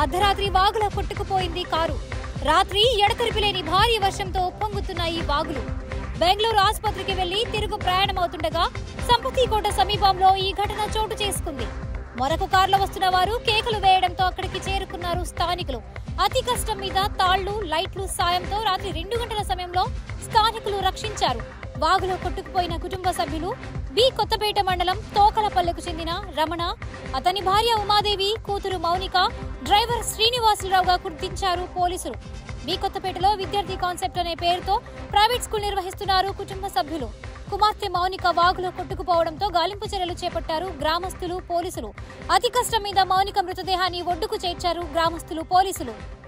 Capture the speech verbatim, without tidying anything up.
అర్ధరాత్రి వాగులో కొట్టుకుపోయింది కారు. రాత్రి ఎడతెరిపిలేని భారీ వర్షంతో ఉప్పొంగుతున్న ఈ వాగులు. బెంగళూరు ఆసుపత్రికి వెళ్లి తిరుగు ప్రయాణమవుతుండగా సంపతికోట సమీపంలో ఈ ఘటన చోటు చేసుకుంది. మరొక కారులో వస్తున్న వారు కేకలు వేయడంతో అక్కడికి చేరుకున్నారు స్థానికులు. అతి కష్టం మీద తాళ్లు, లైట్లు సాయంతో రాత్రి రెండు గంటల సమయంలో స్థానికులు రక్షించారు. వాగులో కొట్టుకుపోయిన కుటుంబ సభ్యులు బి కొత్తపేట మండలం తోకలపల్లెకు చెందిన రమణ, అతని భార్య ఉమాదేవి, కూతురు మౌనిక, డ్రైవర్ శ్రీనివాసులరావుగా గుర్తించారు పోలీసులు. బి కొత్తపేటలో విద్యార్థి కాన్సెప్ట్ అనే పేరుతో ప్రైవేట్ స్కూల్ నిర్వహిస్తున్నారు కుటుంబ సభ్యులు. కుమార్తె మౌనిక వాగులో కొట్టుకుపోవడంతో గాలింపు చర్యలు చేపట్టారు గ్రామస్తులు, పోలీసులు. అతి కష్టం మీద మౌనిక మృతదేహాన్ని ఒడ్డుకు చేర్చారు గ్రామస్తులు, పోలీసులు.